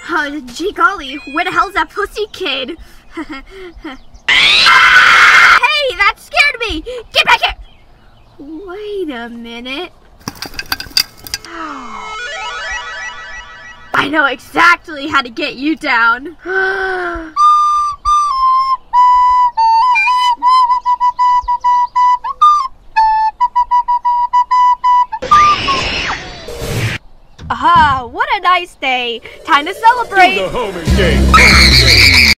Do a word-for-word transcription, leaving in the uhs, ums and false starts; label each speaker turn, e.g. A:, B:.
A: Oh, gee golly, where the hell's that pussy kid? Hey, that scared me! Get back here! Wait a minute. I know exactly how to get you down. Aha, what a nice day. Time to celebrate.
B: The homie game.